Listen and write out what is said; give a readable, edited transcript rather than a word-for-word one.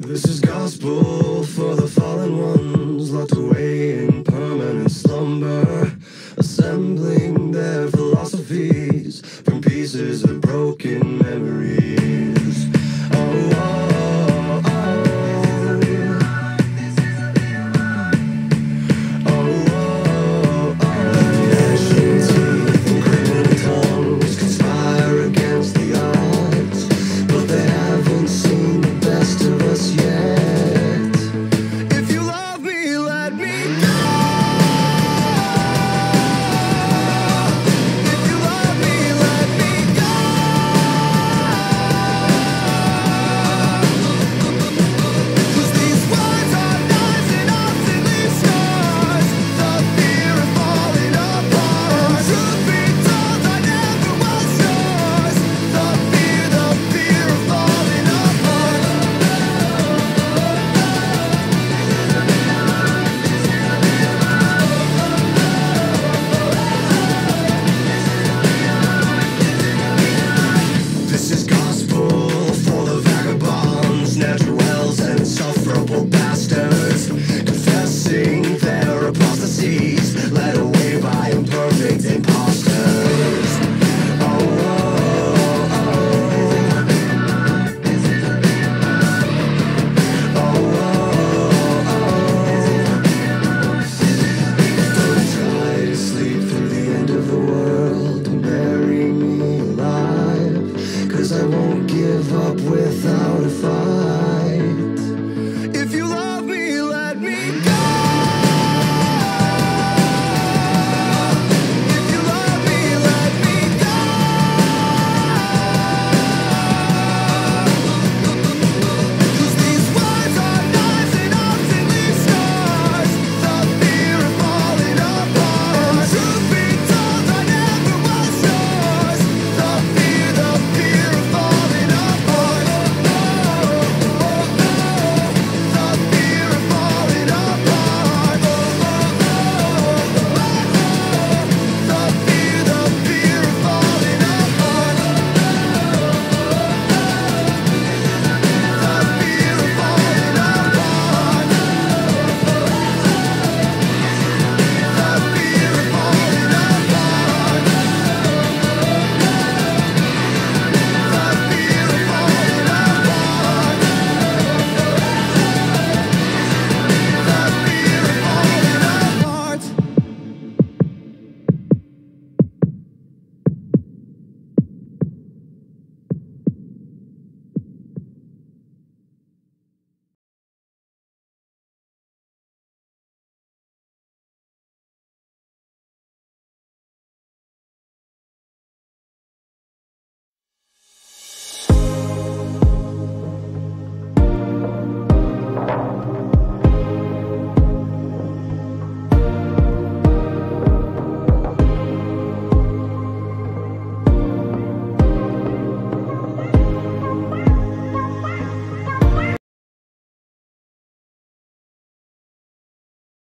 This is gospel for the fallen ones, locked away in permanent slumber, assembling their philosophies from pieces of broken memories. Oh, oh, oh, oh, oh, oh. Gnashing teeth and criminal tongues conspire against the odds, but they haven't seen the best of us yet. If you love me, let me go. If you love me, let me go. 'Cause these words are knives and often leave scars. The fear of falling apart. Truth be told, I never was yours. The fear of falling apart. This is gospel for the vagabonds, natural wells and insufferable bastards, confessing their apostasies, led away by imperfect imposters. Oh, oh, oh, don't try to sleep through the end of the world and bury me alive, 'cause I won't give up without